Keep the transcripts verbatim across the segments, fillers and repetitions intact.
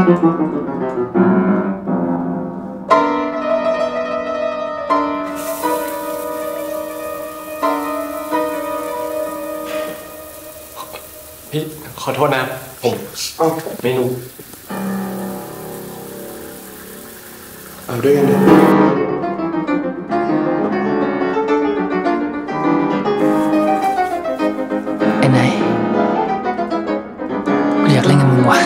พี่ขอโทษนะผมไม่รู้เอาด้วยกันดิไอ้ไหนกูอยากเล่นกับมึงว่ะ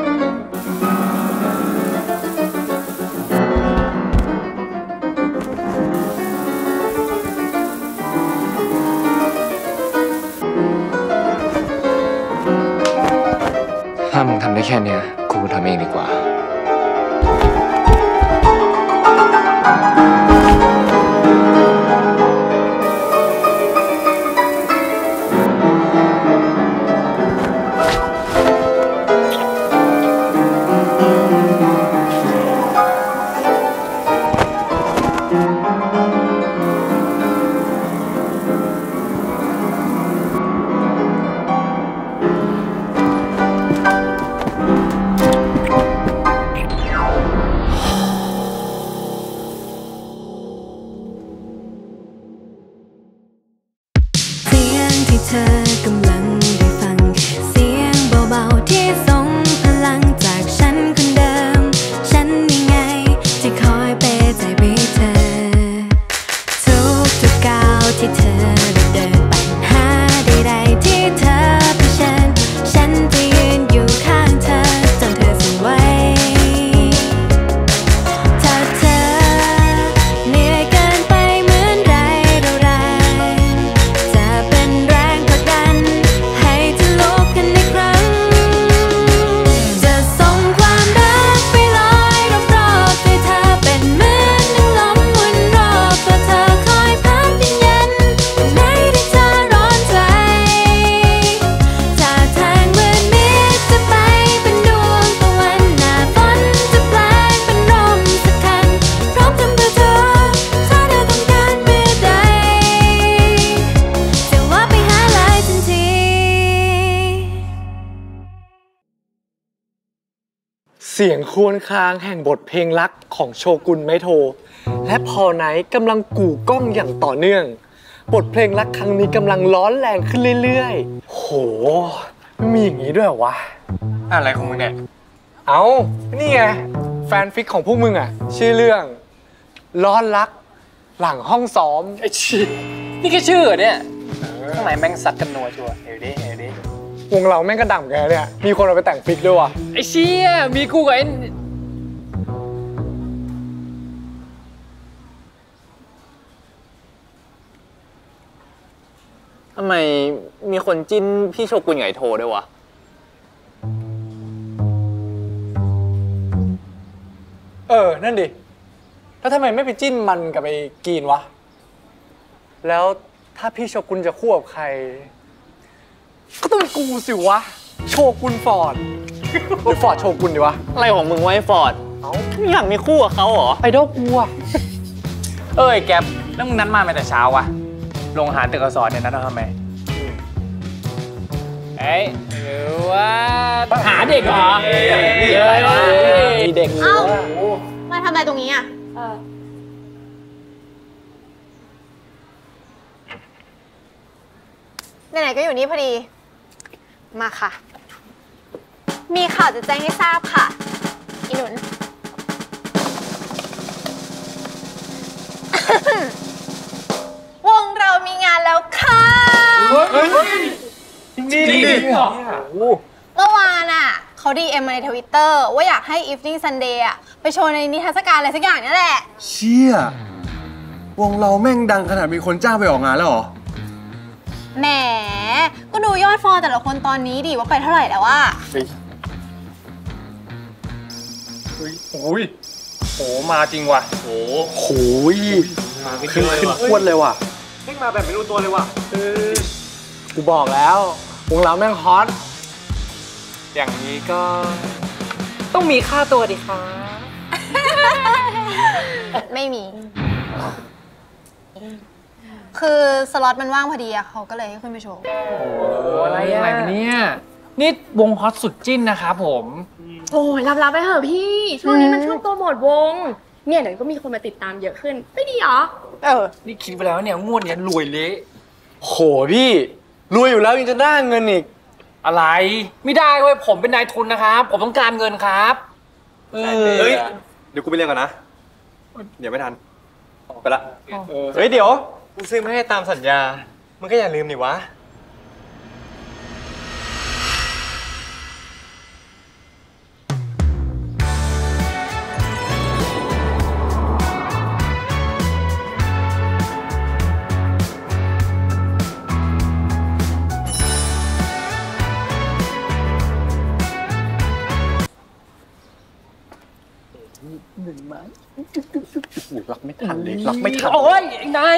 ถ้ามึงทำได้แค่เนี้ยกูทำเองดีกว่าเธอกำลังได้ฟังเสียงเบาๆที่ส่งพลังจากฉันคนเดิมฉันยังไงที่คอยเปย์ใจไปเธอทุกทุกก้าวที่เธอเดินปัญหาใดๆที่เธอเผชิญฉันจะยืนอยู่ข้างเธอจนเธอสั่นไหวถ้าเธอเหนื่อยเกินไปเหมือนไรเราไรจะเป็นแรงผลักดันให้เธอลุกขึ้นอีกครั้งจะส่งความรักไปลอยรอบๆใจเธอเป็นเหมือนหนึ่งลมวนรอบตัวเธอคอยพัดเย็นๆวันไหนที่เธอร้อนใจท่าทางเหมือนมิตรจะไปเป็นดวงตะวันหน้าฝนจะแปลงเป็นลมสักคันพร้อมทำเพื่อเธอถ้าเธอต้องการเมื่อใดจะว่าไปหาลายทันทีเสียงครวญครางแห่งบทเพลงรักของโชกุนไมโทและพอไนท์กำลังกู่กล้องอย่างต่อเนื่องบทเพลงรักครั้งนี้กำลังร้อนแรงขึ้นเรื่อยๆโหมีอย่างนี้ด้วยเหรอวะอะไรของมึงเนี่ยเอานี่ไงแฟนฟิกของพวกมึงอ่ะชื่อเรื่องร้อนรักหลังห้องซ้อมไอ้ชี้นี่แค่ชื่อเนี่ยข้างในแม่งซัดกันนัวชัวร์เฮ้ยดิเฮ้ยดิวงเราแม่งกระด่ำแกเนี่ยมีคนเอาไปแต่งฟิกด้วยวะไอ้เชี่ยมีกูกับไอ้ทำไมมีคนจิ้นพี่โชกุนไงโทด้วยวะเออนั่นดิแล้วทำไมไม่ไปจิ้นมันกับไอ้กรีนวะแล้วถ้าพี่โชกุนจะคู่กับใครก็ต้องเป็นกูสิวะโชกุนฟอร์ดหรือฟอร์ดโชกุนดีวะอะไรของมึงไว้ฟอร์ดเอ้าไม่อยากมีคู่กับเขาเหรอไอดอลกูอะเอ้ยแกแล้วมึงนัดมาแต่เช้าวะลงหาตึกอักษรเนี่ยนัดทำไมเอ้ยหรือว่าหาเด็กเหรอมีเด็กเอ้ามาทำอะไรตรงนี้อ่ะไหนๆก็อยู่นี่พอดีมาค่ะมีข่าวจะแจ้งให้ทราบค่ะอีหนุน วงเรามีงานแล้วค่ะจริงดิเหรอเมื่อวานอ่ะเขาดีเอ็มมาในทวิตเตอร์ว่าอยากให้ Evening Sunday อ่ะไปโชว์ในนิทรรศการอะไรสักอย่างนี่แหละเชี่ยวงเราแม่งดังขนาดมีคนจ้างไปออกงานแล้วเหรอแหมก็ดูยอดฟอลแต่ละคนตอนนี้ดิว่าไปเท่าไหร่แล้วว่าโอ้ยโหมาจริงว่ะโอ้โหมาขึ้นขึ้นพวดเลยว่ะเพิ่งมาแบบไม่รู้ตัวเลยว่ะกูบอกแล้ววงเราแม่งฮอตอย่างนี้ก็ต้องมีค่าตัวดิคะไม่มีคือสล็อตมันว่างพอดีอะเขาก็เลยให้ขึ้นไปโชว์โอ้อะไรอะไรเนี่ยนี่วงฮอตสุดจิ้นนะครับผมโอ้ยรับรับไปเถอะพี่ ช่วงนี้มันช่วงโปรโมทวง เนี่ยเดี๋ยวก็มีคนมาติดตามเยอะขึ้น ไม่ดีเหรอเออนี่คิดไปแล้วเนี่ยงวดเนี้ยรวยเละโหพี่ รวยอยู่แล้วยังจะได้เงินอีกอะไรไม่ได้เว้ยผมเป็นนายทุนนะครับ ผมต้องการเงินครับเออเฮ้ย เดี๋ยวกูไปเรียนก่อนนะ เดี๋ยวไม่ทัน ไปละเฮ้ยเดี๋ยวกูซื้อมาให้ตามสัญญา มึงก็อย่าลืมดิวะรักไม่ทันเลย รักไม่ทันโอ้ยไอ้นาย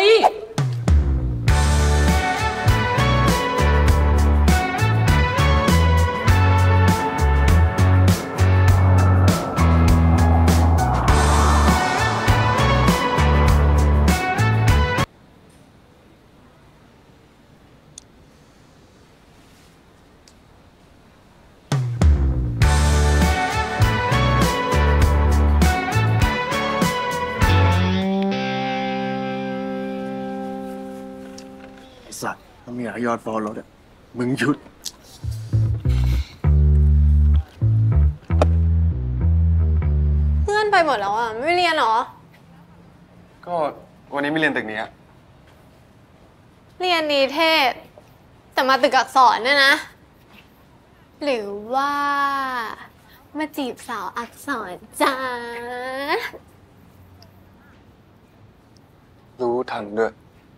สัตว์ถ้ามียอดฟอลโล่เนี่ยมึงหยุดเพื่อนไปหมดแล้วอ่ะ ไม่เรียนเหรอก็วันนี้ไม่เรียนตึกนี้อะเรียนนิเทศ แต่มาตึกอักษรเนี่ยนะ หรือว่า มาจีบสาวอักษรจ้ารู้ทันด้วย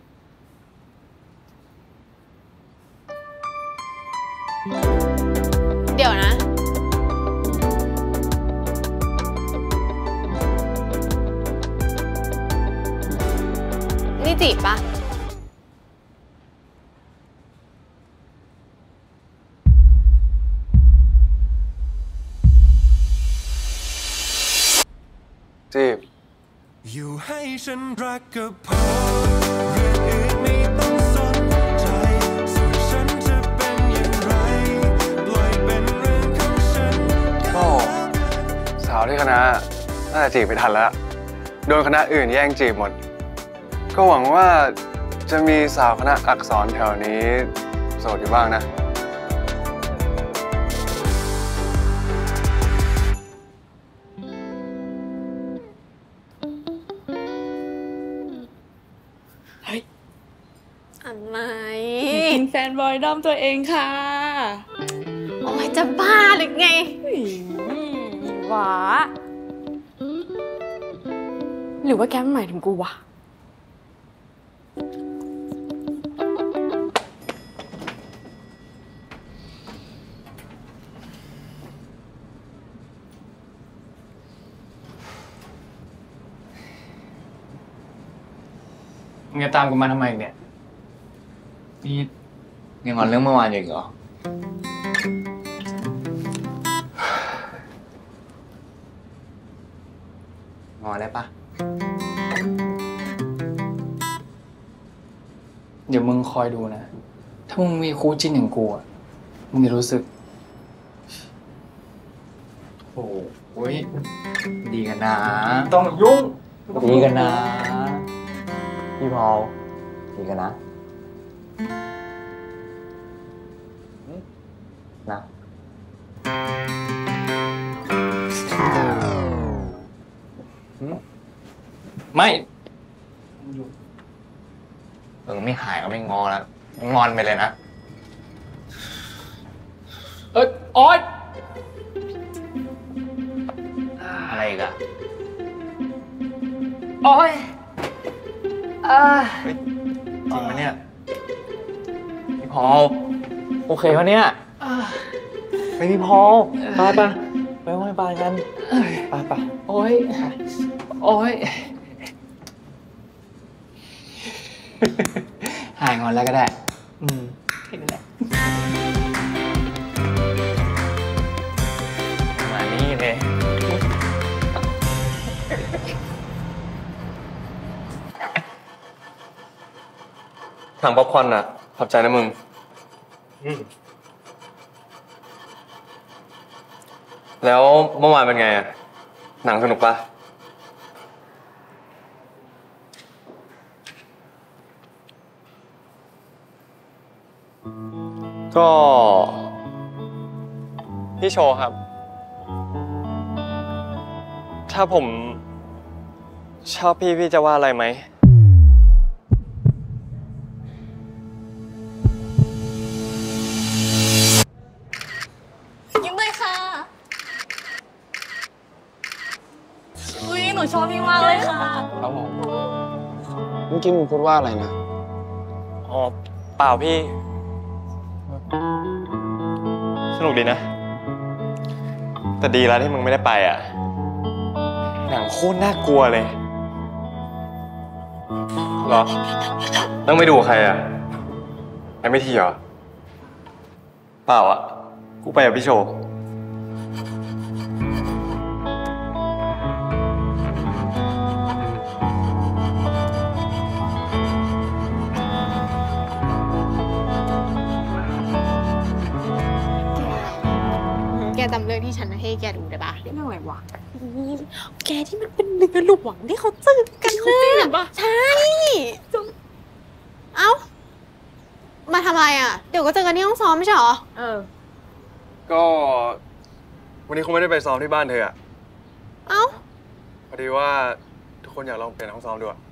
เดี๋ยวนะ นี่จีบปะจีบอยู่ให้ฉันรักก็พอเรื่องอื่นไม่ต้องสนใจส่วนฉันจะเป็นอย่างไรปล่อยเป็นเรื่องของฉันก็สาวที่คณะน่าจะจีบไปทันแล้ว โดนคณะอื่นแย่งจีบหมด ก็หวังว่าจะมีสาวคณะอักษรแถวนี้โสดอยู่บ้างนะอะไรเป็นแฟนบอยด้อมตัวเองค่ะโอ้ยจะบ้าหรือไงหวาหรือว่าแกไม่หมายถึงกูวะมึงจะตามกูมาทำไมเนี่ยนี่ยังงอนเรื่องเมื่อวานอยู่อีกเหรอ งอนได้ปะเดี๋ยวมึงคอยดูนะ ถ้ามึงมีคู่จิ้นอย่างกูอะมึงจะรู้สึกโอ้โหดีกันนะต้องยุ่งดีกันนะ พี่พอลดีกันนะนะไม่เออไม่หายก็ไม่งอแล้วงอนไปเลยนะเอ้ยโอ๊ยอะไรอีกอะโอ๊ยอ่าจริงไหมเนี่ย พี่พอลโอเควะเนี่ยไม่พี่พอลไปปะไปไหว้บานกันไปปะโอ๊ย โอ๊ย หายงอนแล้วก็ได้ อืมแค่นี้แหละมานี่เลยถังป๊อปคอร์นอ่ะ ขอบใจนะมึงแล้วเมื่อวานเป็นไงอะหนังสนุกปะก็พี่โชว์ครับ ถ้าผมชอบพี่พี่จะว่าอะไรไหมยิ้มเลยค่ะ อุ้ยหนูชอบพี่มากเลยค่ะครับผมเมื่อกี้มึงพูดว่าอะไรนะ อ๋อ เปล่าพี่ สนุกดีนะ แต่ดีแล้วที่มึงไม่ได้ไปอ่ะ หนังโคตรน่ากลัวเลยเหรอ ต้องไปดูใครอ่ะ ไอ้ไม่ทีเหรอ เปล่าอ่ะ กูไปกับพี่โชว์แกจำเรื่องที่ฉันให้แกดูได้ปะเรื่องอะไรวะแกที่มันเป็นเนื้อหลวงที่เขาจืดกันนะเขาจืดปะใช่ เอ้า มาทำอะไรอ่ะ เดี๋ยวก็เจอกันที่ห้องซ้อมไม่ใช่เหรอเออก็วันนี้คงไม่ได้ไปซ้อมที่บ้านเธออะเอ้าพอดีว่าทุกคนอยากลองเปลี่ยนห้องซ้อมดูอะ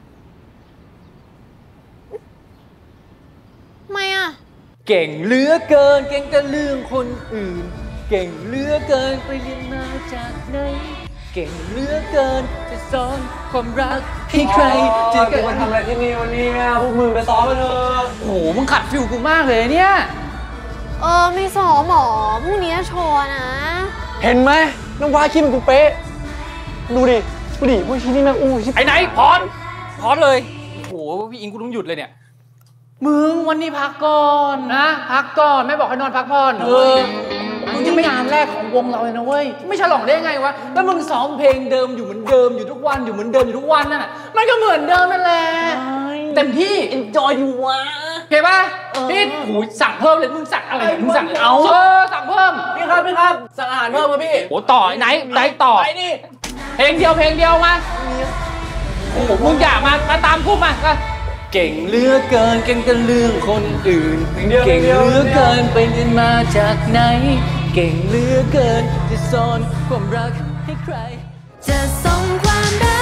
ทำไมอ่ะเก่งเหลือเกิน เก่งแต่เรื่องคนอื่น เก่งเหลือเกินไปเรียนมาจากไหน เก่งเหลือเกินจะสอนความรักให้ใครจะเกิดมาทำอะไรที่นี่วันนี้พวกมึงไปซ้อมมาเถอะโอ้โหมึงขัดฟิลกูมากเลยเนี่ยเออ ไม่ซ้อมหมอพรุ่งนี้โชว์นะเห็นไหมน้องว้าคิดเป็นกูเป๊ะ ดูดิ ดูดิพวกชิ้นนี้แม่งอู้ชิบไอ้ไหนพอดพอดเลย โอ้โห พี่อิงกูต้องหยุดเลยเนี่ย มึงวันนี้พักก่อนนะ พักก่อนไม่บอกให้นอนพักผ่อนเออมึงยังไม่งานแรกของวงเราเลยนะเว้ย ไม่ฉลองได้ไงวะ แล้วมึงซ้อมเพลงเดิมอยู่เหมือนเดิมอยู่ทุกวันอยู่เหมือนเดิมอยู่ทุกวันนั่นน่ะ มันก็เหมือนเดิมนั่นแหละ เต็มที่ enjoy อยู่วะโอเคป่ะพี่หูสั่งเพิ่มเลย มึงสั่งอะไรมึงสั่งเอาเออสั่งเพิ่มพี่ครับพี่ครับสั่งอาหารเพิ่มมาพี่โอ้ต่อไหนไหนต่อไปนี่เพลงเดียวเพลงเดียวมาโอ้โหมึงอยากมามาตามกูมาก็เก่งเหลือเกินเก่งกันเรื่องคนอื่น เก่งเหลือเกินไปเรียนมาจากไหน เก่งเหลือเกินจะสอนความรักให้ใครจะส่งความรั